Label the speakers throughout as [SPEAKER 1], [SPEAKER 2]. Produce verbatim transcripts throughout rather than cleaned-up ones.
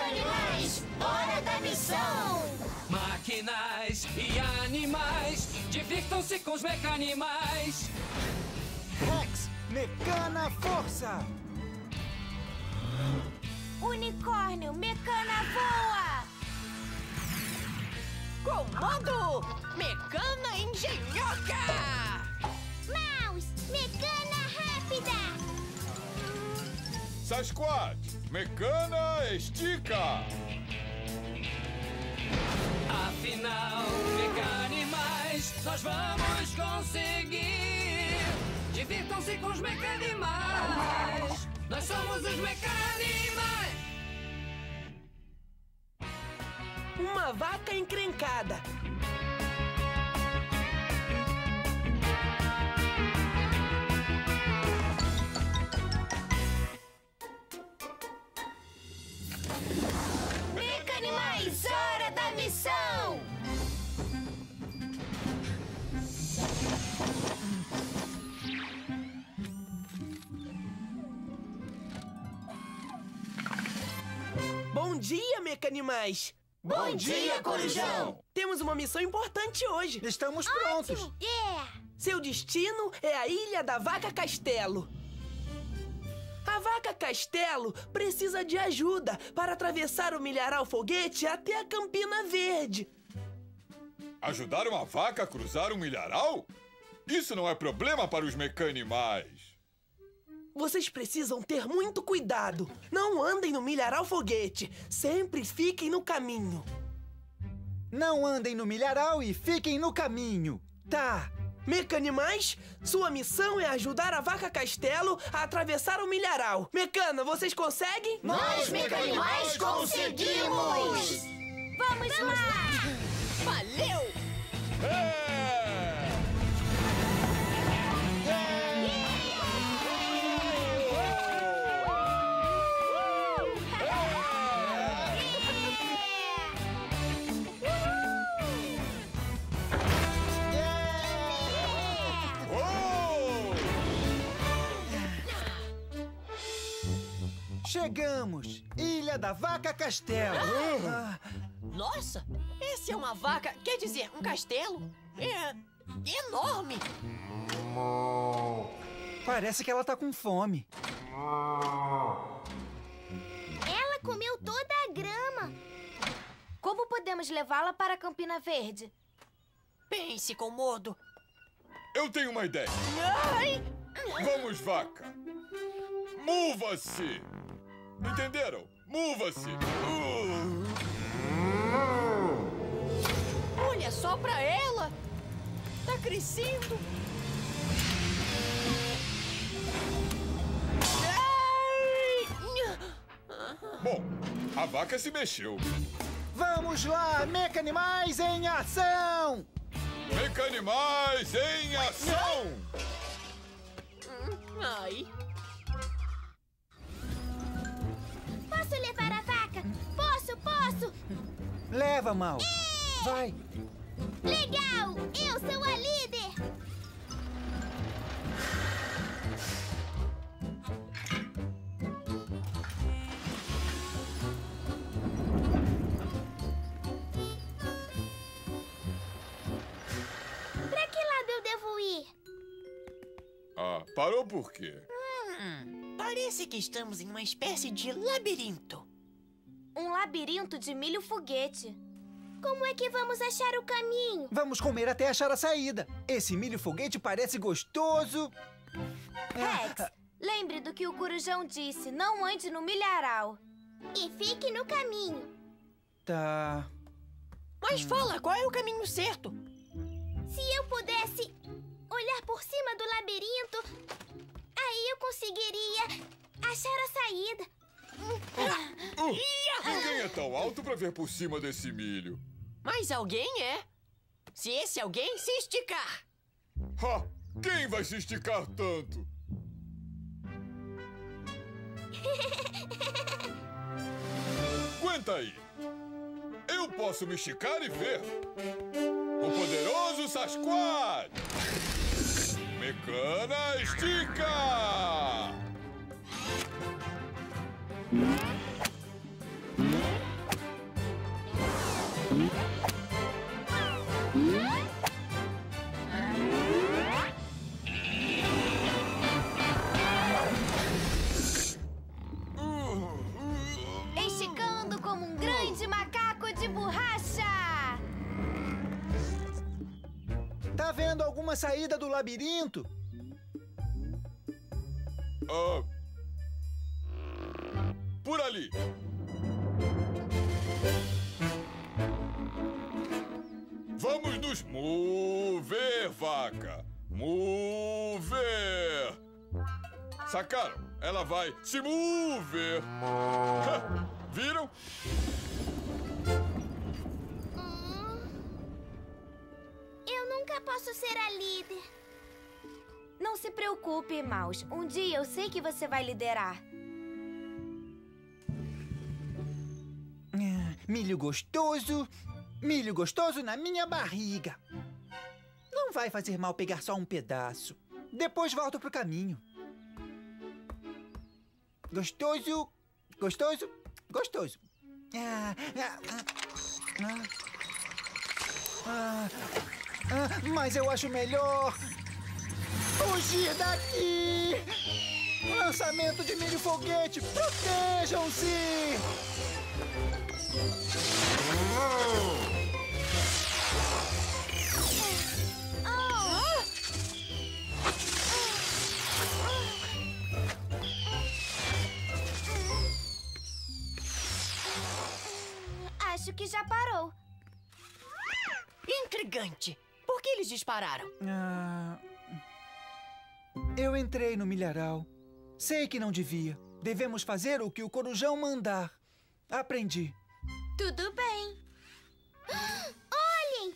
[SPEAKER 1] Mecanimais, hora da missão!
[SPEAKER 2] Máquinas e animais, divirtam-se com os mecanimais.
[SPEAKER 3] Rex, Mecana Força!
[SPEAKER 1] Unicórnio, Mecana voa!
[SPEAKER 4] Comando, Mecana Engenhoca!
[SPEAKER 1] Mouse, Mecana rápida!
[SPEAKER 5] Sasquatch, Mecana Estica!
[SPEAKER 2] Afinal, mecanimais, nós vamos conseguir. Divirtam-se com os mecanimais. Nós somos os mecanimais.
[SPEAKER 4] Uma vaca encrencada.
[SPEAKER 1] Mecanimais, hora da missão!
[SPEAKER 4] Bom dia, Mecanimais!
[SPEAKER 1] Bom dia, Corujão!
[SPEAKER 4] Temos uma missão importante hoje.
[SPEAKER 3] Estamos prontos!
[SPEAKER 1] Yeah!
[SPEAKER 4] Seu destino é a Ilha da Vaca Castelo. A Vaca Castelo precisa de ajuda para atravessar o milharal foguete até a Campina Verde.
[SPEAKER 5] Ajudar uma vaca a cruzar um milharal? Isso não é problema para os mecanimais.
[SPEAKER 4] Vocês precisam ter muito cuidado. Não andem no milharal foguete. Sempre fiquem no caminho.
[SPEAKER 3] Não andem no milharal e fiquem no caminho.
[SPEAKER 4] Tá. Mecanimais, sua missão é ajudar a Vaca Castelo a atravessar o milharal. Mecana, vocês conseguem?
[SPEAKER 1] Nós, Mecanimais, conseguimos! Vamos lá!
[SPEAKER 4] Valeu!
[SPEAKER 5] É!
[SPEAKER 3] Chegamos! Ilha da Vaca Castelo! Ah,
[SPEAKER 4] Nossa, essa é uma vaca, quer dizer, um castelo? É enorme!
[SPEAKER 3] parece que ela tá com fome.
[SPEAKER 1] Ela comeu toda a grama. Como podemos levá-la para Campina Verde?
[SPEAKER 4] Pense, Komodo.
[SPEAKER 5] Eu tenho uma ideia.
[SPEAKER 4] Ai!
[SPEAKER 5] Vamos, vaca! Mova-se! Entenderam? Mova-se! Uh.
[SPEAKER 4] Olha só pra ela! Tá crescendo!
[SPEAKER 5] Bom, a vaca se mexeu.
[SPEAKER 3] Vamos lá, Mecanimais em ação!
[SPEAKER 5] Mecanimais em ação!
[SPEAKER 4] Ai!
[SPEAKER 1] Posso levar a vaca? Posso, posso!
[SPEAKER 3] Leva, Mal. Vai.
[SPEAKER 1] Legal! Eu sou a líder! Pra que lado eu devo ir?
[SPEAKER 5] Ah, parou por quê?
[SPEAKER 4] Hum, parece que estamos em uma espécie de labirinto.
[SPEAKER 1] Um labirinto de milho foguete. Como é que vamos achar o caminho?
[SPEAKER 3] Vamos comer até achar a saída. Esse milho foguete parece gostoso.
[SPEAKER 1] Rex, lembre do que o Corujão disse. Não ande no milharal. E fique no caminho.
[SPEAKER 3] Tá.
[SPEAKER 4] Mas fala, qual é o caminho certo?
[SPEAKER 1] Se eu pudesse olhar por cima do labirinto, aí eu conseguiria achar a saída.
[SPEAKER 5] Uh, ninguém é tão alto pra ver por cima desse milho.
[SPEAKER 4] Mas alguém é. Se esse alguém se esticar.
[SPEAKER 5] Ha! Quem vai se esticar tanto? Aguenta aí. Eu posso me esticar e ver. O poderoso Sasquatch! Mecana estica!
[SPEAKER 3] uma saída do labirinto.
[SPEAKER 5] Ah, por ali. Vamos nos mover, vaca. Mover. Sacaram? Ela vai se mover. Viram?
[SPEAKER 1] Eu nunca posso ser a líder.
[SPEAKER 6] Não se preocupe, Mouse. Um dia eu sei que você vai liderar.
[SPEAKER 3] Ah, milho gostoso, milho gostoso na minha barriga. Não vai fazer mal pegar só um pedaço. Depois volto pro caminho. Gostoso, gostoso, gostoso. Ah, ah, ah, ah, ah, mas eu acho melhor fugir daqui. Lançamento de milho foguete, protejam-se.
[SPEAKER 6] Acho que já parou.
[SPEAKER 7] Intrigante. Por que eles dispararam?
[SPEAKER 3] Ah, eu entrei no milharal. Sei que não devia. Devemos fazer o que o corujão mandar. Aprendi.
[SPEAKER 1] Tudo bem. Olhem!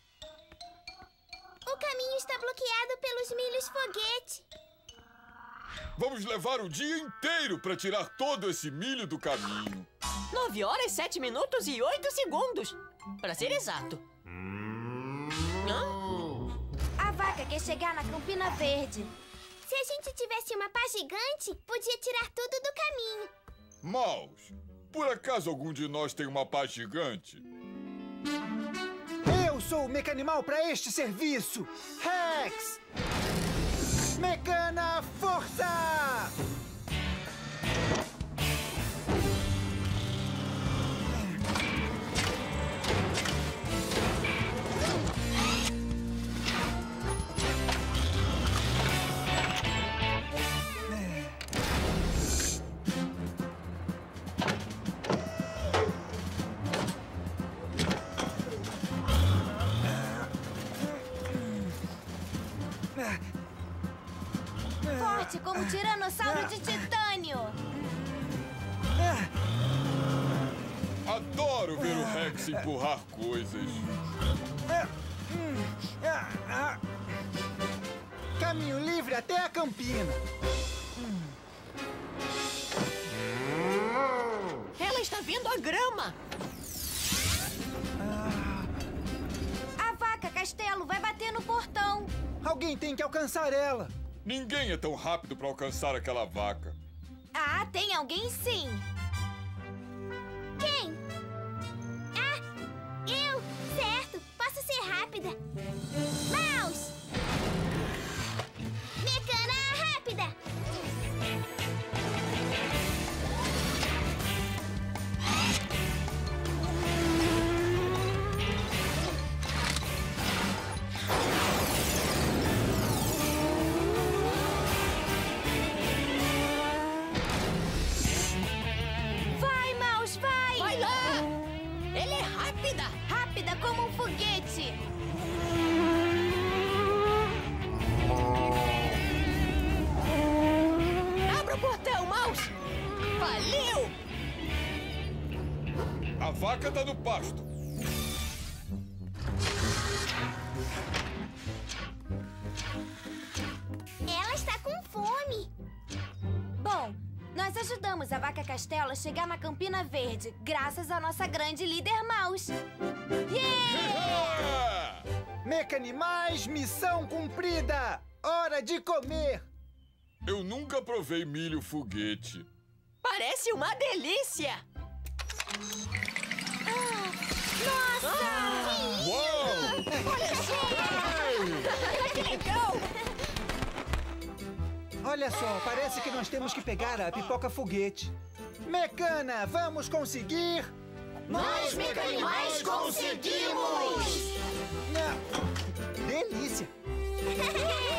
[SPEAKER 1] O caminho está bloqueado pelos milhos foguete.
[SPEAKER 5] Vamos levar o dia inteiro para tirar todo esse milho do caminho.
[SPEAKER 7] Nove horas, sete minutos e oito segundos. Para ser exato. Hã?
[SPEAKER 6] A vaca quer chegar na Campina Verde.
[SPEAKER 1] Se a gente tivesse uma pá gigante, podia tirar tudo do caminho.
[SPEAKER 5] Mouse, por acaso algum de nós tem uma pá gigante?
[SPEAKER 3] Eu sou o Mecanimal para este serviço. Rex! Mecana Força!
[SPEAKER 6] Forte como o tiranossauro de titânio.
[SPEAKER 5] Adoro ver o Rex empurrar coisas.
[SPEAKER 3] Caminho livre até a Campina.
[SPEAKER 7] Ela está vendo a grama.
[SPEAKER 6] A vaca Castelo vai bater no portão.
[SPEAKER 3] Alguém tem que alcançar ela.
[SPEAKER 5] Ninguém é tão rápido para alcançar aquela vaca.
[SPEAKER 6] Ah, tem alguém sim.
[SPEAKER 1] Quem? Ah, eu! Certo, posso ser rápida. Mouse! Mecana rápida!
[SPEAKER 6] Vai, Mouse, vai!
[SPEAKER 7] Vai lá! Ela é rápida!
[SPEAKER 6] Rápida como um foguete.
[SPEAKER 7] Abra o portão, Mouse! Valeu!
[SPEAKER 5] A vaca tá no pasto.
[SPEAKER 1] Ela está com fome.
[SPEAKER 6] Bom, nós ajudamos a vaca Castelo a chegar na Campina Verde, graças à nossa grande líder Mouse. Yeah!
[SPEAKER 3] Mecanimais, missão cumprida! Hora de comer!
[SPEAKER 5] Eu nunca provei milho foguete.
[SPEAKER 7] Parece uma delícia!
[SPEAKER 5] Uau!
[SPEAKER 7] Que legal!
[SPEAKER 3] Olha só, parece que nós temos que pegar a pipoca foguete. Mecana, vamos conseguir?
[SPEAKER 1] Nós, Mecanimais, conseguimos!
[SPEAKER 3] Ah, delícia!
[SPEAKER 1] Uhul!